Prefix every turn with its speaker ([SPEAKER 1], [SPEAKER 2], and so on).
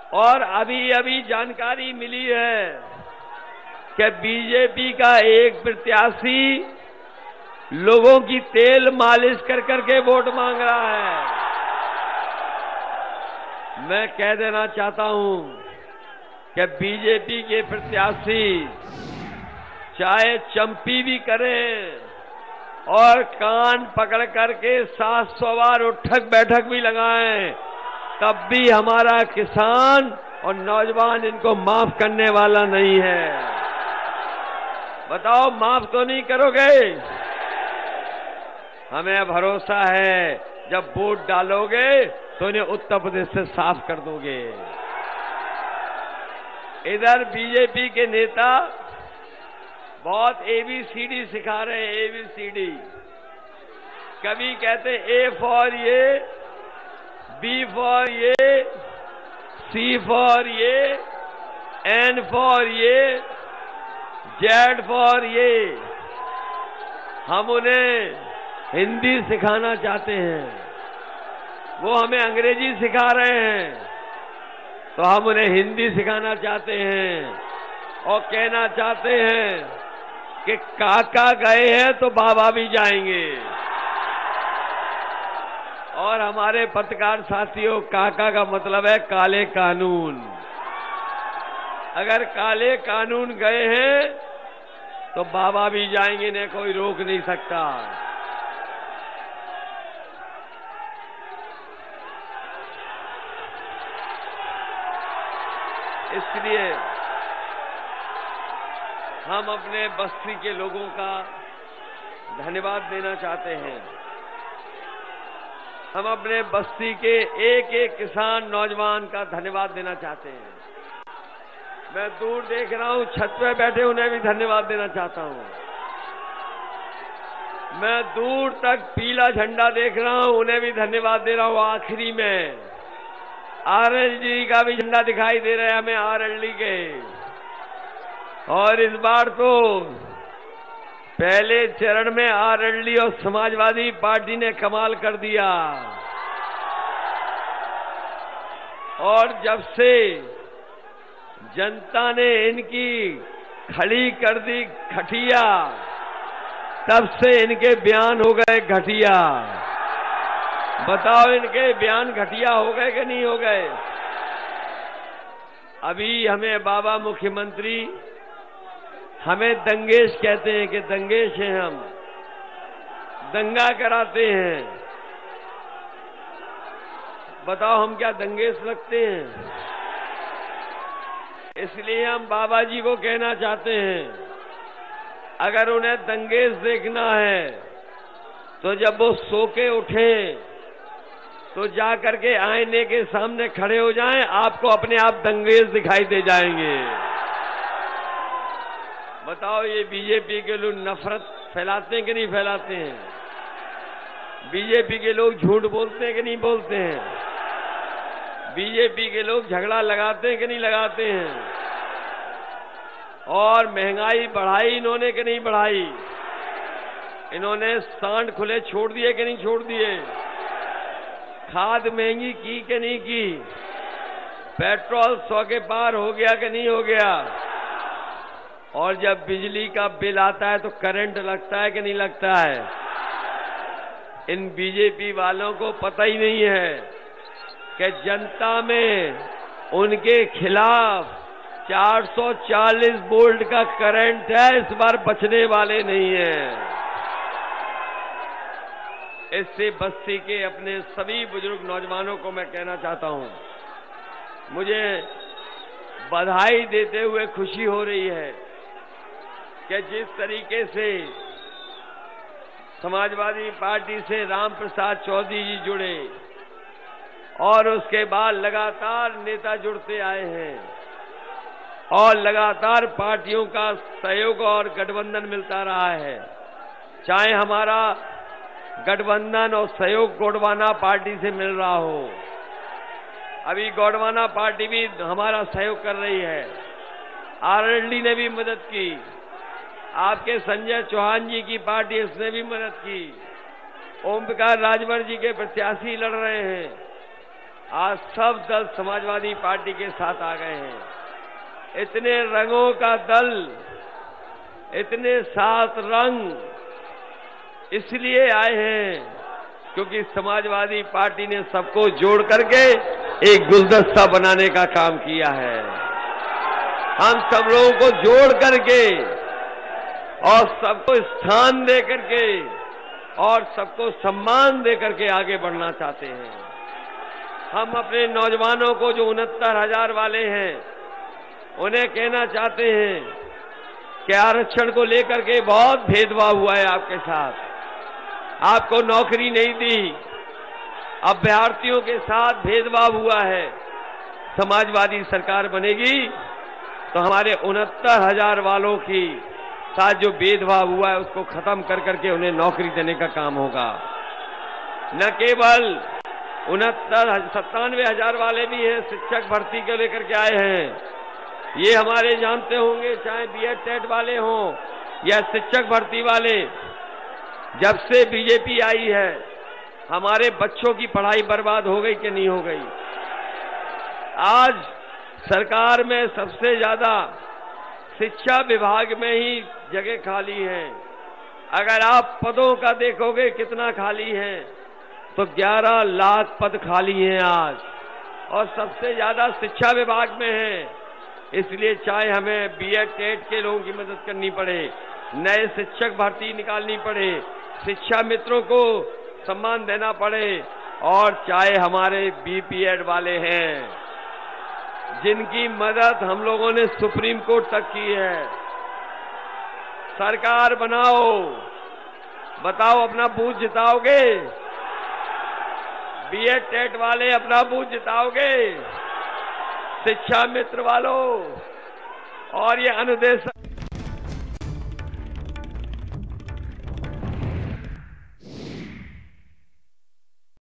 [SPEAKER 1] और अभी अभी जानकारी मिली है कि बीजेपी का एक प्रत्याशी लोगों की तेल मालिश कर करके वोट मांग रहा है। मैं कह देना चाहता हूं कि बीजेपी के प्रत्याशी चाहे चंपी भी करें और कान पकड़ करके 700 बार उठक बैठक भी लगाएं, तब भी हमारा किसान और नौजवान इनको माफ करने वाला नहीं है। बताओ, माफ तो नहीं करोगे? हमें भरोसा है जब वोट डालोगे तो इन्हें उत्तर प्रदेश से साफ कर दोगे। इधर बीजेपी के नेता बहुत ABCD सिखा रहे हैं, ABCD। कभी कहते A फॉर ये, B फॉर ये, C फॉर ये, N फॉर ये, Z फॉर ये। हम उन्हें हिंदी सिखाना चाहते हैं, वो हमें अंग्रेजी सिखा रहे हैं, तो हम उन्हें हिंदी सिखाना चाहते हैं और कहना चाहते हैं कि काका गए हैं तो बाबा भी जाएंगे। और हमारे पत्रकार साथियों, काका का मतलब है काले कानून। अगर काले कानून गए हैं तो बाबा भी जाएंगे, इन्हें कोई रोक नहीं सकता। इसलिए हम अपने बस्ती के लोगों का धन्यवाद देना चाहते हैं। हम अपने बस्ती के एक एक किसान नौजवान का धन्यवाद देना चाहते हैं। मैं दूर देख रहा हूं, छत पे बैठे, उन्हें भी धन्यवाद देना चाहता हूं। मैं दूर तक पीला झंडा देख रहा हूं, उन्हें भी धन्यवाद दे रहा हूं। आखिरी में RLD का भी झंडा दिखाई दे रहा है हमें, RLD के। और इस बार तो पहले चरण में RLD और समाजवादी पार्टी ने कमाल कर दिया। और जब से जनता ने इनकी खड़ी कर दी खटिया, तब से इनके बयान हो गए घटिया। बताओ, इनके बयान घटिया हो गए कि नहीं हो गए? अभी हमें बाबा मुख्यमंत्री हमें दंगेश कहते हैं कि दंगेश हैं हम, दंगा कराते हैं। बताओ, हम क्या दंगेश लगते हैं? इसलिए हम बाबा जी को कहना चाहते हैं, अगर उन्हें दंगेश देखना है तो जब वो सो के उठे तो जाकर के आईने के सामने खड़े हो जाएं, आपको अपने आप दंगेश दिखाई दे जाएंगे। बताओ, ये बीजेपी के लोग नफरत फैलाते हैं कि नहीं फैलाते हैं? बीजेपी के लोग झूठ बोलते हैं कि नहीं बोलते हैं? बीजेपी के लोग झगड़ा लगाते हैं कि नहीं लगाते हैं? और महंगाई बढ़ाई इन्होंने कि नहीं बढ़ाई? इन्होंने सांड खुले छोड़ दिए कि नहीं छोड़ दिए? खाद महंगी की कि नहीं की? पेट्रोल 100 के पार हो गया कि नहीं हो गया? और जब बिजली का बिल आता है तो करंट लगता है कि नहीं लगता है? इन बीजेपी वालों को पता ही नहीं है कि जनता में उनके खिलाफ 440 वोल्ट का करंट है, इस बार बचने वाले नहीं है। इससे बस्ती के अपने सभी बुजुर्ग नौजवानों को मैं कहना चाहता हूं, मुझे बधाई देते हुए खुशी हो रही है कि जिस तरीके से समाजवादी पार्टी से राम प्रसाद चौधरी जी जुड़े और उसके बाद लगातार नेता जुड़ते आए हैं और लगातार पार्टियों का सहयोग और गठबंधन मिलता रहा है। चाहे हमारा गठबंधन और सहयोग गोंडवाना पार्टी से मिल रहा हो, अभी गोंडवाना पार्टी भी हमारा सहयोग कर रही है, RLD ने भी मदद की, आपके संजय चौहान जी की पार्टी उसने भी मदद की, ओम प्रकाश राजभर जी के प्रत्याशी लड़ रहे हैं, आज सब दल समाजवादी पार्टी के साथ आ गए हैं। इतने रंगों का दल, इतने 7 रंग इसलिए आए हैं क्योंकि समाजवादी पार्टी ने सबको जोड़ करके एक गुलदस्ता बनाने का काम किया है। हम सब लोगों को जोड़ करके और सबको स्थान दे करके और सबको सम्मान दे करके आगे बढ़ना चाहते हैं। हम अपने नौजवानों को जो 69,000 वाले हैं उन्हें कहना चाहते हैं कि आरक्षण को लेकर के बहुत भेदभाव हुआ है आपके साथ, आपको नौकरी नहीं दी, अभ्यर्थियों के साथ भेदभाव हुआ है। समाजवादी सरकार बनेगी तो हमारे 69,000 वालों की साथ जो भेदभाव हुआ है उसको खत्म कर करके उन्हें नौकरी देने का काम होगा। न केवल 97,000 वाले भी हैं, शिक्षक भर्ती को लेकर के आए हैं। ये हमारे जानते होंगे, चाहे बीएड टेट वाले हों या शिक्षक भर्ती वाले, जब से बीजेपी आई है हमारे बच्चों की पढ़ाई बर्बाद हो गई कि नहीं हो गई? आज सरकार में सबसे ज्यादा शिक्षा विभाग में ही जगह खाली है। अगर आप पदों का देखोगे कितना खाली है तो 11 लाख पद खाली हैं आज, और सबसे ज्यादा शिक्षा विभाग में है। इसलिए चाहे हमें बीएड टेट के लोगों की मदद करनी पड़े, नए शिक्षक भर्ती निकालनी पड़े, शिक्षा मित्रों को सम्मान देना पड़े, और चाहे हमारे बीपीएड वाले हैं जिनकी मदद हम लोगों ने सुप्रीम कोर्ट तक की है। सरकार बनाओ, बताओ अपना बूथ जिताओगे? बीएड टेट वाले अपना बूथ जिताओगे? शिक्षा मित्र वालों और ये अनुदेश